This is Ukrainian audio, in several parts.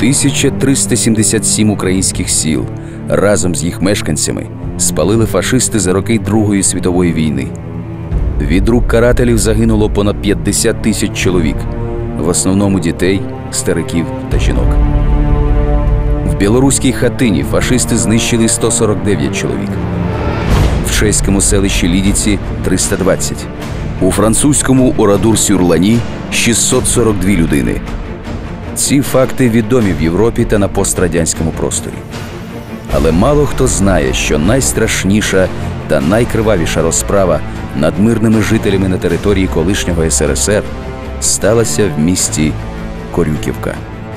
1377 українських сіл разом з їх мешканцями спалили фашисти за роки Другої світової війни. Від рук карателів загинуло понад 50 тисяч чоловік, в основному дітей, стариків та жінок. В білоруській Хатині фашисти знищили 149 чоловік, в чеському селищі Лідіці – 320, у французькому Орадур-сюр-Лані – 642 людини. Ці факти відомі в Європі та на пострадянському просторі. Але мало хто знає, що найстрашніша та найкривавіша розправа над мирними жителями на території колишнього СРСР сталася в місті Корюківка.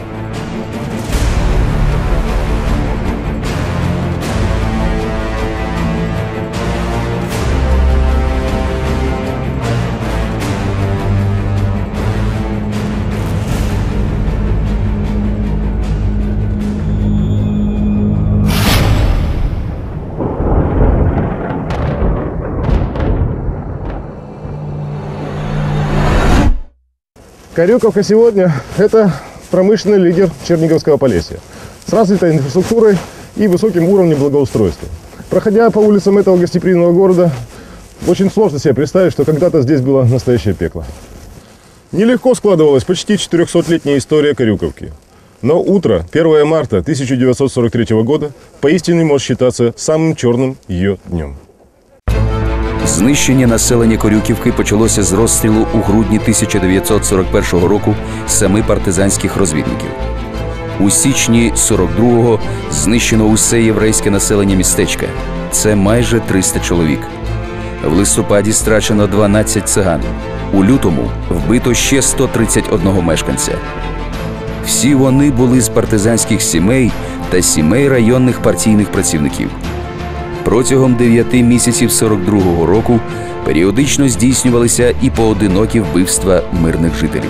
Корюковка сегодня – это промышленный лидер Черниговского Полесья с развитой инфраструктурой и высоким уровнем благоустройства. Проходя по улицам этого гостеприимного города, очень сложно себе представить, что когда-то здесь было настоящее пекло. Нелегко складывалась почти 400-летняя история Корюковки. Но утро 1 марта 1943 года поистине может считаться самым черным ее днем. Знищення населення Корюківки почалося з розстрілу у грудні 1941 року 7 партизанських розвідників. У січні 42-го знищено усе єврейське населення містечка. Це майже 300 чоловік. В листопаді страчено 12 циган. У лютому вбито ще 131 мешканця. Всі вони були з партизанських сімей та сімей районних партійних працівників. Протягом 9 місяців 42-го року періодично здійснювалися і поодинокі вбивства мирних жителів.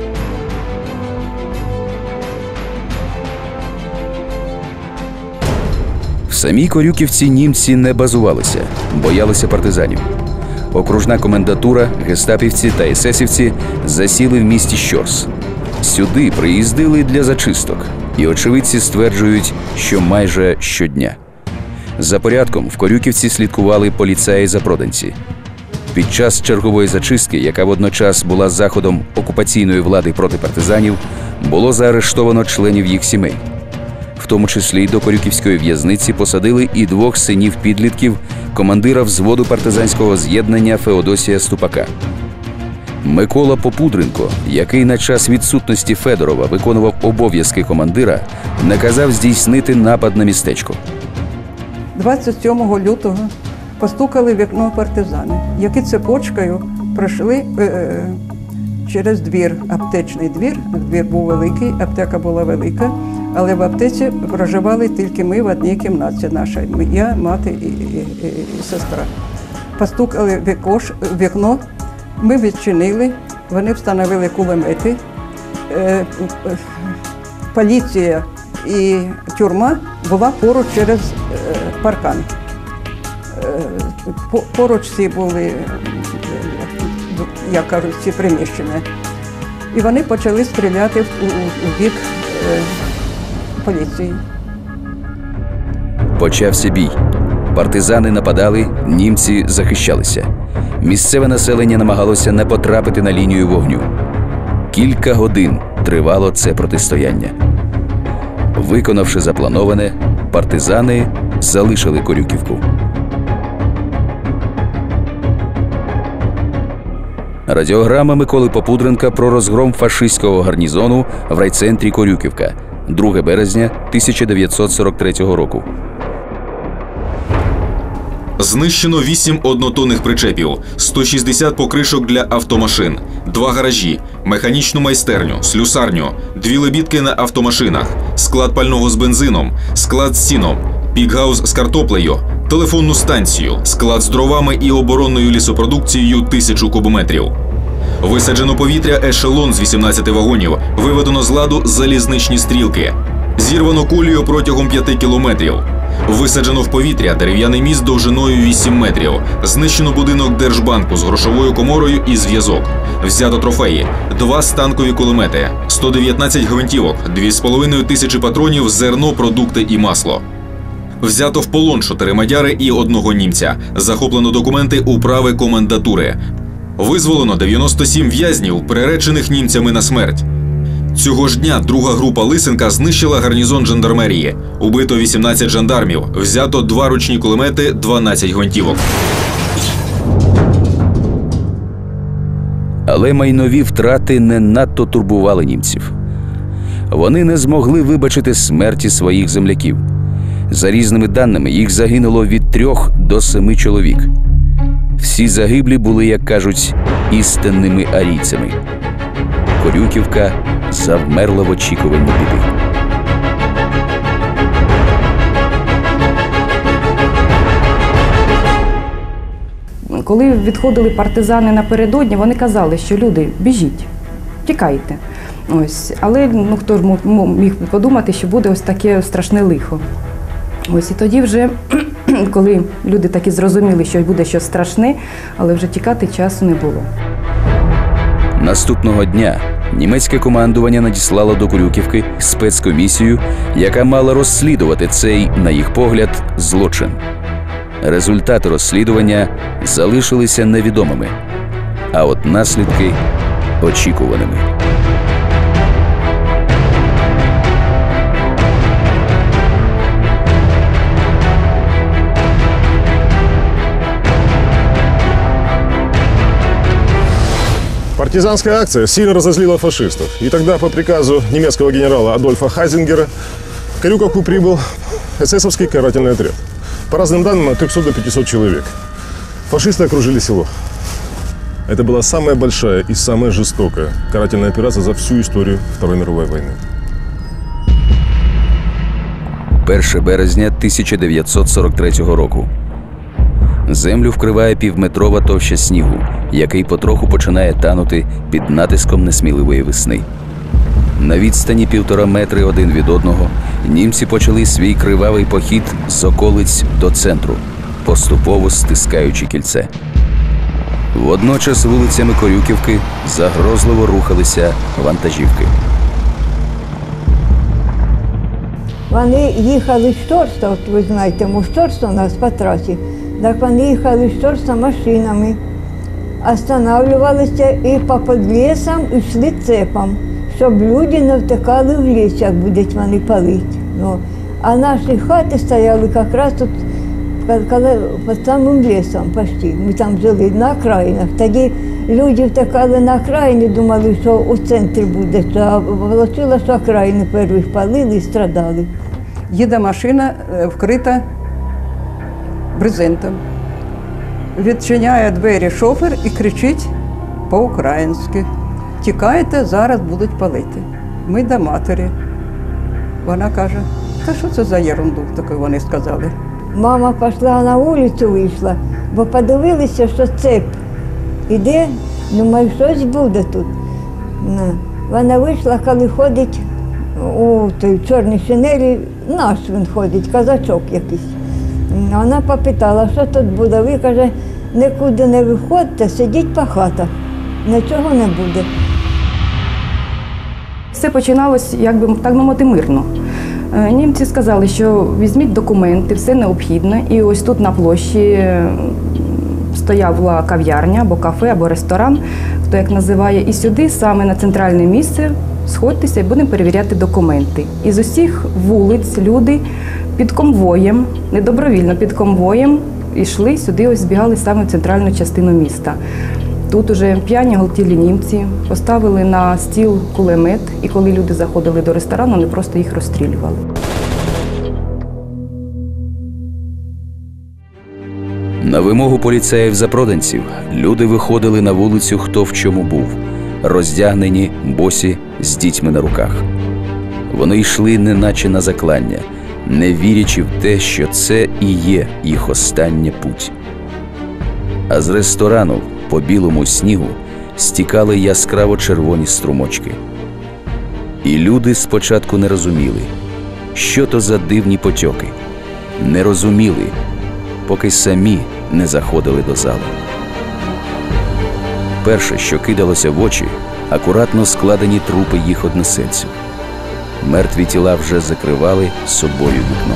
В самій Корюківці німці не базувалися, боялися партизанів. Окружна комендатура, гестапівці та есесівці засіли в місті Щорс. Сюди приїздили для зачисток, і очевидці стверджують, що майже щодня. За порядком в Корюківці слідкували поліцаї-запроданці. Під час чергової зачистки, яка водночас була заходом окупаційної влади проти партизанів, було заарештовано членів їх сімей. В тому числі до Корюківської в'язниці посадили і 2 синів-підлітків командира взводу партизанського з'єднання Феодосія Ступака. Микола Попудренко, який на час відсутності Федорова виконував обов'язки командира, наказав здійснити напад на містечко. 27 лютого постукали в вікно партизани, які цепочкою пройшли через двір, аптечний двір. Двір був великий, аптека була велика, але в аптеці проживали тільки ми в одній кімнаті наша. Я, мати і сестра. Постукали в вікно, ми відчинили, вони встановили кулемети. Поліція і тюрма була поруч через паркан. Поруч всі були, як кажуть, ці приміщення. І вони почали стріляти у бік поліції. Почався бій. Партизани нападали, німці захищалися. Місцеве населення намагалося не потрапити на лінію вогню. Кілька годин тривало це протистояння. Виконавши заплановане, партизани залишили Корюківку. Радіограма Миколи Попудренка про розгром фашистського гарнізону в райцентрі Корюківка 2 березня 1943 року. Знищено 8 однотонних причепів, 160 покришок для автомашин, 2 гаражі, механічну майстерню, слюсарню, 2 лебідки на автомашинах, склад пального з бензином, склад з сіном, пікгаус з картоплею, телефонну станцію, склад з дровами і оборонною лісопродукцією 1000 кубометрів. Висаджено повітря ешелон з 18 вагонів, виведено з ладу залізничні стрілки. Зірвано колію протягом 5 кілометрів. Висаджено в повітря дерев'яний міст довжиною 8 метрів. Знищено будинок Держбанку з грошовою коморою і зв'язок. Взято трофеї. 2 станкові кулемети, 119 гвинтівок, 2,5 тисячі патронів, зерно, продукти і масло. Взято в полон 4 мадяри і 1 німця. Захоплено документи управи комендатури. Визволено 97 в'язнів, приречених німцями на смерть. Цього ж дня друга група Лисенка знищила гарнізон жандармерії. Убито 18 жандармів, взято 2 ручні кулемети, 12 гвинтівок. Але майнові втрати не надто турбували німців. Вони не змогли вибачити смерті своїх земляків. За різними даними, їх загинуло від 3 до 7 чоловік. Всі загиблі були, як кажуть, істинними арійцями. Корюківка завмерла в очікуванні біди. Коли відходили партизани напередодні, вони казали, що люди, біжіть, тікайте. Ось. Але хто ж міг подумати, що буде ось таке страшне лихо. Ось і тоді вже, коли люди таки зрозуміли, що буде щось страшне, але вже тікати часу не було. Наступного дня німецьке командування надіслало до Корюківки спецкомісію, яка мала розслідувати цей, на їх погляд, злочин. Результати розслідування залишилися невідомими, а от наслідки – очікуваними. Партизанская акция сильно разозлила фашистов. И тогда по приказу немецкого генерала Адольфа Хайзингера в Корюковку прибыл эсэсовский карательный отряд. По разным данным, от 300 до 500 человек. Фашисты окружили село. Это была самая большая и самая жестокая карательная операция за всю историю Второй мировой войны. 1 березня 1943 року. Землю вкриває півметрова товща снігу, який потроху починає танути під натиском несміливої весни. На відстані 1,5 метри один від одного німці почали свій кривавий похід з околиць до центру, поступово стискаючи кільце. Водночас вулицями Корюківки загрозливо рухалися вантажівки. Вони їхали з Шторста, от ви знаєте, Шторста у нас по трасі. Так вони їхали з Шторста машинами, останавливалися і по підлісам йшли цепом, щоб люди не втекали в ліс, як будуть вони палити. Ну, а наші хати стояли якраз тут під самим лісом почти. Ми там жили на окраїнах. Тоді люди втекали на окраїни, думали, що у центрі буде, а вийшло, що окраїни перших палили і страдали. Їде машина вкрита брезентом. Відчиняє двері шофер і кричить по-українськи: «Тікайте, зараз будуть палити». Ми до матері. Вона каже: «Та що це за ерунду?» таку вони сказали. Мама пішла на вулицю, вийшла, бо подивилися, що цеп іде, думаю, щось буде тут. Вона вийшла, коли ходить у той чорній шинелі, наш він ходить, казачок якийсь. Вона попитала, що тут буде. Ви, каже, нікуди не виходьте, сидіть по хатах, нічого не буде. Все починалось, як би так мовити, мирно. Німці сказали, що візьміть документи, все необхідне. І ось тут на площі стояла кав'ярня, або кафе, або ресторан, хто як називає. І сюди, саме на центральне місце, сходьтеся і будемо перевіряти документи. І з усіх вулиць люди під конвоєм, недобровільно під конвоєм, йшли сюди, ось збігали саме в центральну частину міста. Тут уже п'яні галтілі німці поставили на стіл кулемет, і коли люди заходили до ресторану, вони просто їх розстрілювали. На вимогу поліцаїв-запроданців люди виходили на вулицю хто в чому був, роздягнені, босі, з дітьми на руках. Вони йшли неначе на заклання, не вірячи в те, що це і є їх остання путь. А з ресторану по білому снігу стікали яскраво червоні струмочки. І люди спочатку не розуміли, що то за дивні потьоки, не розуміли, поки самі не заходили до зали. Перше, що кидалося в очі, акуратно складені трупи їх односельців. Мертві тіла вже закривали собою вікно.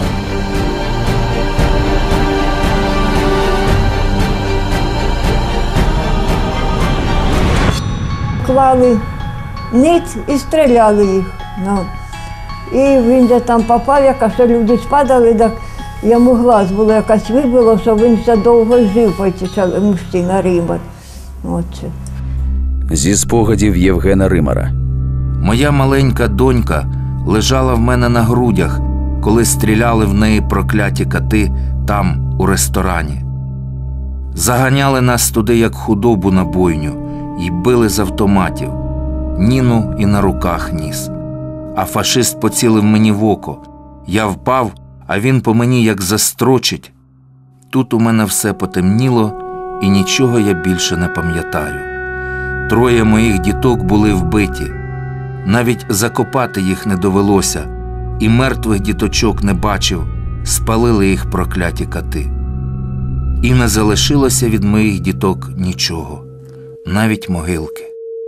Клали ниць і стріляли їх. Ну. І він же там попав, яка що люди спадали, так йому глаз було якась вибило, що він все довго жив, цей мужчина Римар. Оце. Зі спогадів Євгена Римара. Моя маленька донька лежала в мене на грудях, коли стріляли в неї прокляті кати там, у ресторані. Заганяли нас туди, як худобу на бойню, і били з автоматів. Ніну і на руках ніс. А фашист поцілив мені в око. Я впав, а він по мені як застрочить. Тут у мене все потемніло, і нічого я більше не пам'ятаю. 3 моїх діток були вбиті. Навіть закопати їх не довелося, і мертвих діточок не бачив, спалили їх прокляті кати. І не залишилося від моїх діток нічого, навіть могилки.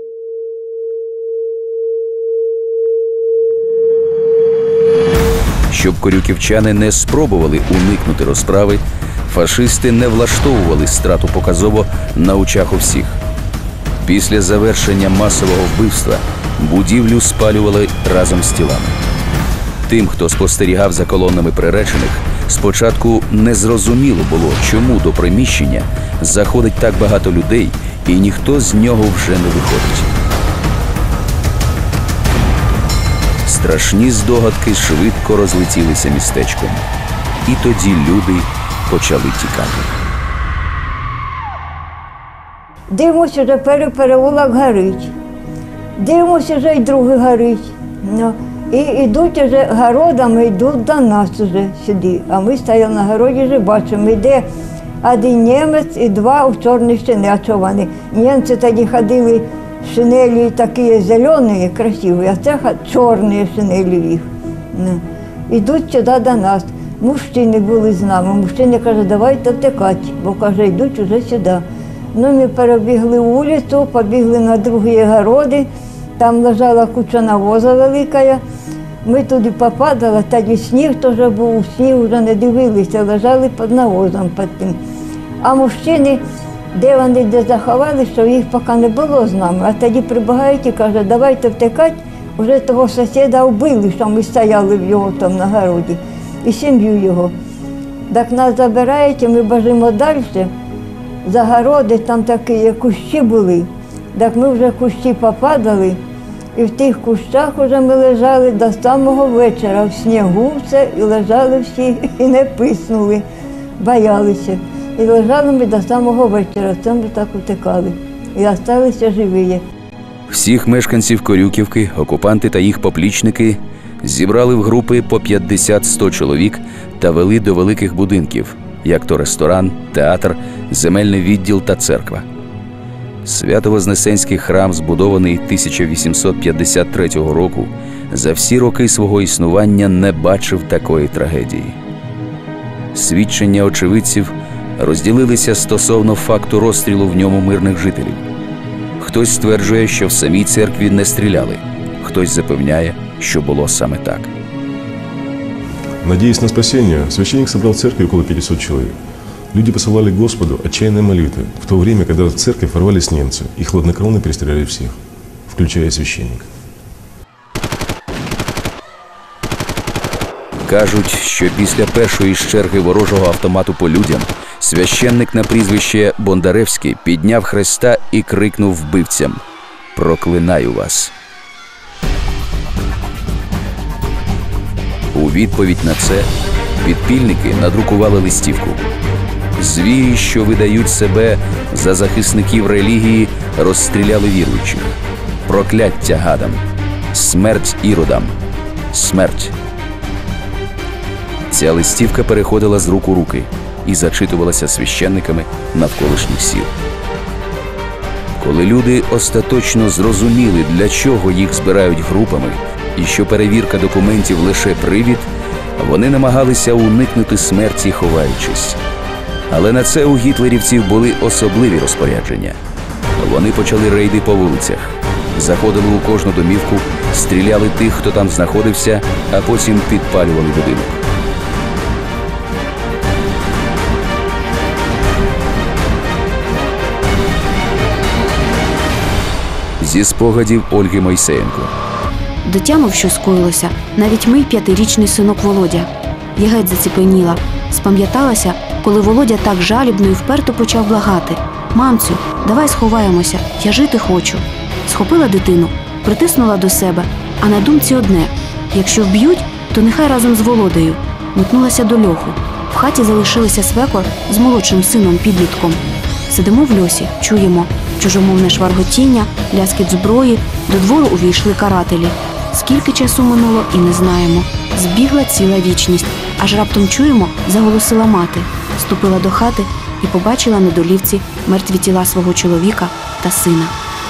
Щоб корюківчани не спробували уникнути розправи, фашисти не влаштовували страту показово на очах у всіх. Після завершення масового вбивства будівлю спалювали разом з тілами. Тим, хто спостерігав за колонами приречених, спочатку не зрозуміло було, чому до приміщення заходить так багато людей і ніхто з нього вже не виходить. Страшні здогадки швидко розлетілися містечком. І тоді люди почали тікати. Дивимося, вже переулок горить. Дивимося, вже й другий горить. Ну, і йдуть вже городами, йдуть до нас вже сюди. А ми стояли на городі, вже бачимо, йде один німець і 2 у чорній шинелі. А що вони? Німці тоді ходили в шинелі такі зелені, красиві, а це чорні шинелі їх. Ну, йдуть сюди до нас. Мужчини були з нами. Мужчини каже, давайте втекати, бо каже, йдуть уже сюди. Ну, ми перебігли вулицю, побігли на другі городи, там лежала куча навозу велика. Ми туди попадали, тоді сніг теж був, сніг вже не дивилися, лежали під навозом під тим. А мужчини, де вони де заховали, що їх поки не було з нами. А тоді прибігають і кажуть, давайте втекати, вже того сусіда вбили, що ми стояли в його там на городі, і сім'ю його. Так нас забирають, і ми біжимо далі. Загороди, там такі кущі були, так ми вже в кущі попадали, і в тих кущах вже ми лежали до самого вечора, в снігу все, і лежали всі, і не писнули, боялися. І лежали ми до самого вечора, це ми так утекали, і залишилися живі. Всіх мешканців Корюківки, окупанти та їх поплічники зібрали в групи по 50-100 чоловік та вели до великих будинків, як то ресторан, театр, земельний відділ та церква. Свято-Вознесенський храм, збудований 1853 року, за всі роки свого існування не бачив такої трагедії. Свідчення очевидців розділилися стосовно факту розстрілу в ньому мирних жителів. Хтось стверджує, що в самій церкві не стріляли, хтось запевняє, що було саме так. Надеясь на спасение, священник собрал в церкви около 500 человек. Люди посылали Господу отчаянные молитвы, в то время, когда в церковь ворвались немцы и хладнокровно перестреляли всех, включая священника. Кажуть, що після першої ж черги ворожого автомату по людям священник на прізвище Бондаревський підняв хреста і крикнув вбивцям: «Проклинаю вас!». У відповідь на це підпільники надрукували листівку: «Звірі, що видають себе за захисників релігії, розстріляли віруючих. Прокляття гадам! Смерть іродам! Смерть!». Ця листівка переходила з рук у руки і зачитувалася священниками навколишніх сіл. Коли люди остаточно зрозуміли, для чого їх збирають групами, і що перевірка документів лише привід, Вони намагалися уникнути смерті, ховаючись. Але на це у гітлерівців були особливі розпорядження. Вони почали рейди по вулицях. Заходили у кожну домівку, стріляли тих, хто там знаходився, а потім підпалювали будинок. Зі спогадів Ольги Мойсеєнко. Дотямив, що скоїлося, навіть мій 5-річний синок Володя. Я геть заціпеніла. Спам'яталася, коли Володя так жалібно і вперто почав благати: «Мамцю, давай сховаємося, я жити хочу». Схопила дитину, притиснула до себе, а на думці одне: якщо вб'ють, то нехай разом з Володею. Метнулася до льоху. В хаті залишилися свекор з молодшим сином-підлітком. Сидимо в льосі, чуємо чужомовне шварготіння, ляскіт зброї, до двору увійшли карателі. Скільки часу минуло – і не знаємо. Збігла ціла вічність, аж раптом чуємо, заголосила мати. Ступила до хати і побачила на долівці мертві тіла свого чоловіка та сина.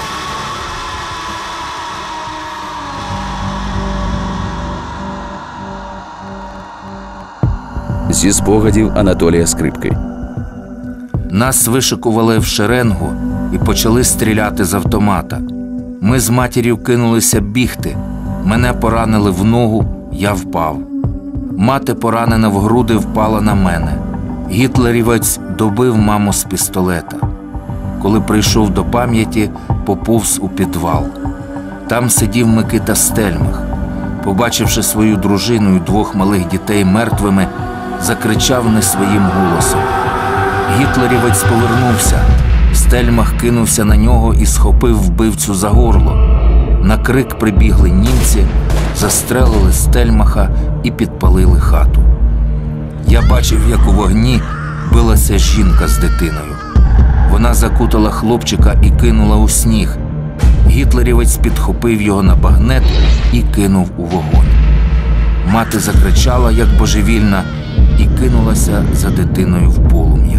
Зі спогадів Анатолія Скрипки. Нас вишикували в шеренгу і почали стріляти з автомата. Ми з матір'ю кинулися бігти. Мене поранили в ногу, я впав. Мати, поранена в груди, впала на мене. Гітлерівець добив маму з пістолета. Коли прийшов до пам'яті, поповз у підвал. Там сидів Микита Стельмах. Побачивши свою дружину і 2 малих дітей мертвими, закричав не своїм голосом. Гітлерівець повернувся. Стельмах кинувся на нього і схопив вбивцю за горло. На крик прибігли німці, застрелили Стельмаха і підпалили хату. Я бачив, як у вогні билася жінка з дитиною. Вона закутала хлопчика і кинула у сніг. Гітлерівець підхопив його на багнет і кинув у вогонь. Мати закричала, як божевільна, і кинулася за дитиною в полум'я.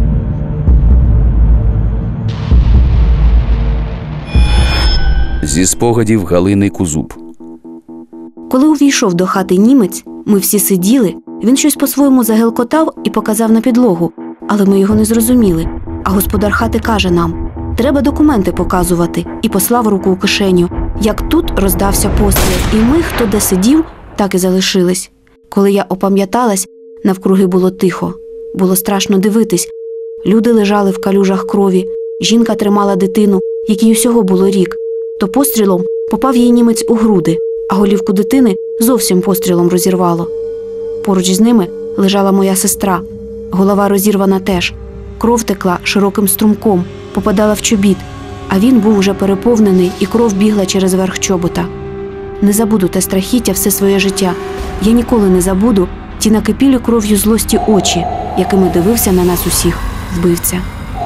Зі спогадів Галини Кузуб. Коли увійшов до хати німець, ми всі сиділи, він щось по-своєму загелкотав і показав на підлогу, але ми його не зрозуміли. А господар хати каже нам: «Треба документи показувати», і послав руку у кишеню. Як тут роздався постріл, і ми, хто де сидів, так і залишились. Коли я опам'яталась, навкруги було тихо. Було страшно дивитись. Люди лежали в калюжах крові, жінка тримала дитину, якій усього було рік. То пострілом попав їй німець у груди, а голівку дитини зовсім пострілом розірвало. Поруч з ними лежала моя сестра. Голова розірвана теж. Кров текла широким струмком, попадала в чобіт, а він був уже переповнений, і кров бігла через верх чобота. Не забуду те страхіття все своє життя. Я ніколи не забуду ті накипілі кров'ю злості очі, якими дивився на нас усіх вбивця.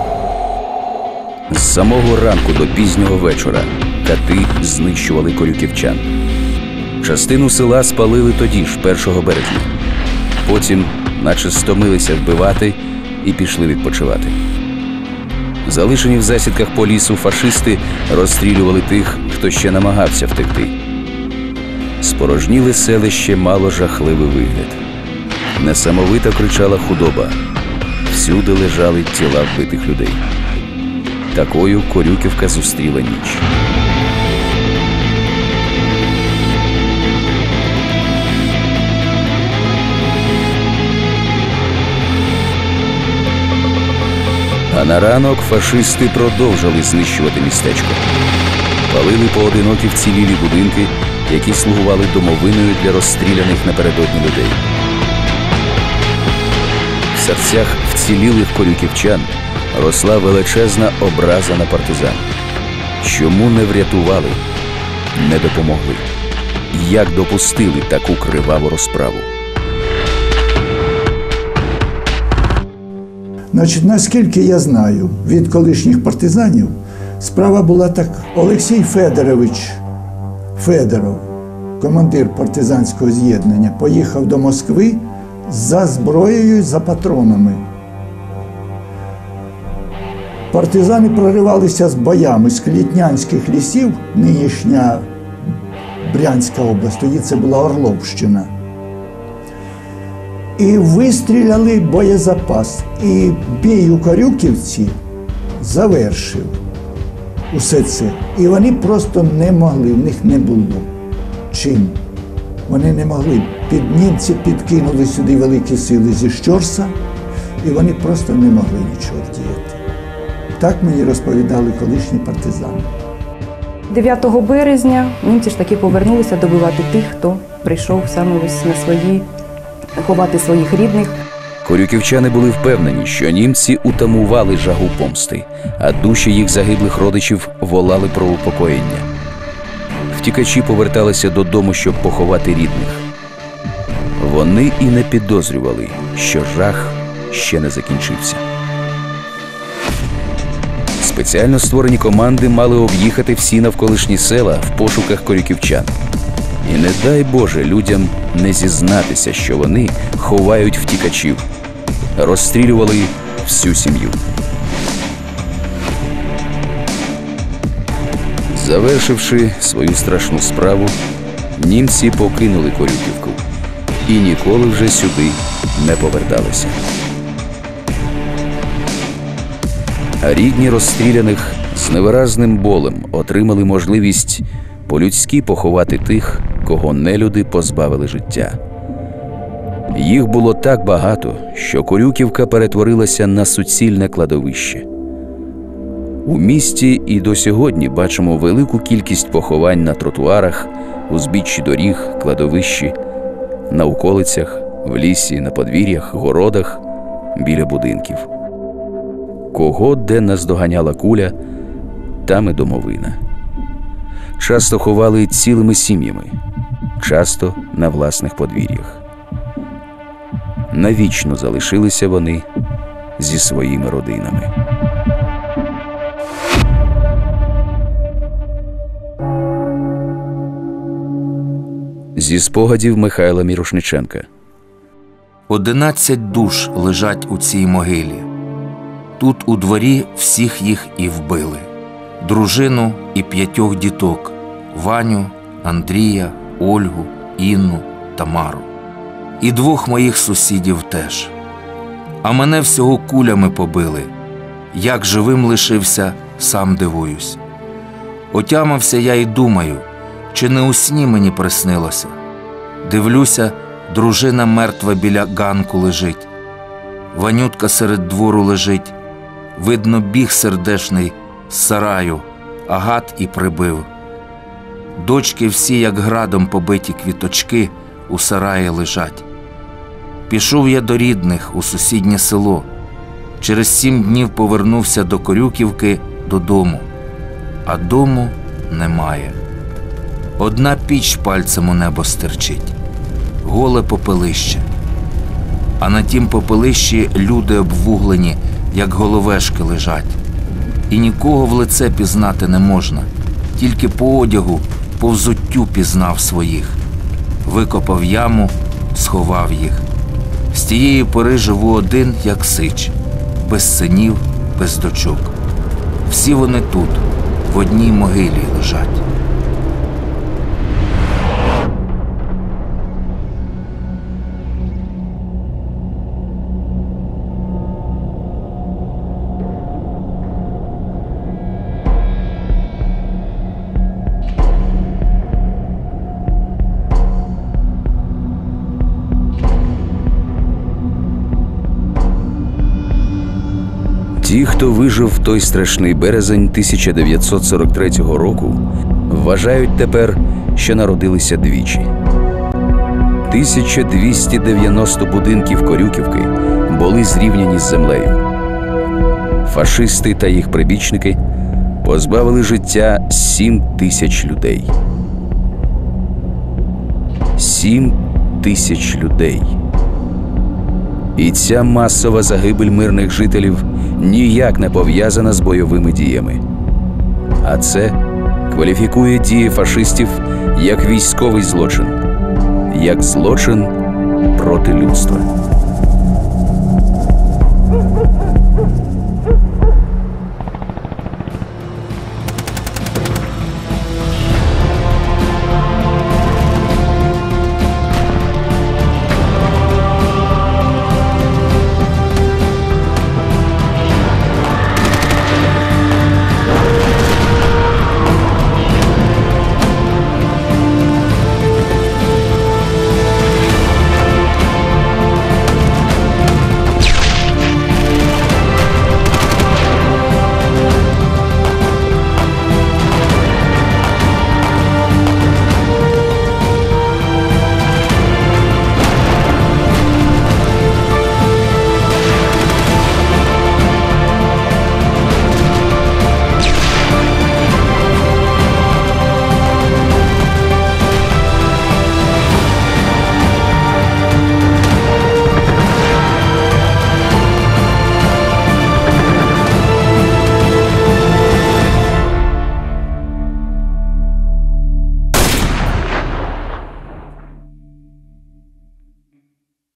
З самого ранку до пізнього вечора кати знищували корюківчан. Частину села спалили тоді ж, 1 березня. Потім, наче стомилися вбивати, і пішли відпочивати. Залишені в засідках по лісу фашисти розстрілювали тих, хто ще намагався втекти. Спорожніле селище мало жахливий вигляд. Несамовито кричала худоба. Всюди лежали тіла вбитих людей. Такою Корюківка зустріла ніч. А на ранок фашисти продовжили знищувати містечко. Палили поодинокі вцілілі будинки, які слугували домовиною для розстріляних напередодні людей. В серцях вцілілих корюківчан росла величезна образа на партизан. Чому не врятували, не допомогли? Як допустили таку криваву розправу? Значить, наскільки я знаю від колишніх партизанів, справа була так. Олексій Федорович Федоров, командир партизанського з'єднання, поїхав до Москви за зброєю, за патронами. Партизани проривалися з боями з Клітнянських лісів, нинішня Брянська область, тоді це була Орловщина. і вистріляли боєзапас. І бій у Корюківці завершив усе це. І вони просто не могли, в них не було чим. Вони не могли. Німці підкинули сюди великі сили зі Щорса, і вони просто не могли нічого вдіяти. Так мені розповідали колишні партизани. 9 березня німці ж таки повернулися добивати тих, хто прийшов саме ось на свої, ховати своїх рідних. Корюківчани були впевнені, що німці утамували жагу помсти, а душі їх загиблих родичів волали про упокоєння. Втікачі поверталися додому, щоб поховати рідних. Вони і не підозрювали, що жах ще не закінчився. Спеціально створені команди мали об'їхати всі навколишні села в пошуках корюківчан. І не дай Боже людям не зізнатися, що вони ховають втікачів. Розстрілювали всю сім'ю. Завершивши свою страшну справу, німці покинули Корюківку і ніколи вже сюди не поверталися. А рідні розстріляних з невиразним болем отримали можливість по-людськи поховати тих, кого нелюди позбавили життя. Їх було так багато, що Корюківка перетворилася на суцільне кладовище. У місті і до сьогодні бачимо велику кількість поховань на тротуарах, узбіччі доріг, кладовищі, на околицях, в лісі, на подвір'ях, городах, біля будинків. Кого де наздоганяла куля, там і домовина. Часто ховали цілими сім'ями, часто на власних подвір'ях. Навічно залишилися вони зі своїми родинами. Зі спогадів Михайла Мірошниченка. 11 душ лежать у цій могилі. Тут у дворі всіх їх і вбили. Дружину і 5 діток – Ваню, Андрія, Ольгу, Інну, Тамару. І 2 моїх сусідів теж. А мене всього кулями побили. Як живим лишився, сам дивуюсь. Отямився я і думаю, чи не у сні мені приснилося. Дивлюся, дружина мертва біля ганку лежить. Ванютка серед двору лежить. Видно, біг сердешний з сараю, а гад і прибив. Дочки всі, як градом побиті квіточки, у сараї лежать. Пішов я до рідних у сусіднє село. Через 7 днів повернувся до Корюківки додому. А дому немає. Одна піч пальцем у небо стирчить. Голе попелище. А на тім попелищі люди обвуглені, як головешки лежать. І нікого в лице пізнати не можна. Тільки по одягу, по взуттю пізнав своїх. Викопав яму, сховав їх. З тієї пори живу один, як сич. Без синів, без дочок. Всі вони тут, в одній могилі лежать. Ті, хто вижив в той страшний березень 1943 року, вважають тепер, що народилися двічі. 1290 будинків Корюківки були зрівняні з землею. Фашисти та їх прибічники позбавили життя 7 тисяч людей. 7 тисяч людей. І ця масова загибель мирних жителів ніяк не пов'язана з бойовими діями. А це кваліфікує дії фашистів як військовий злочин, як злочин проти людства.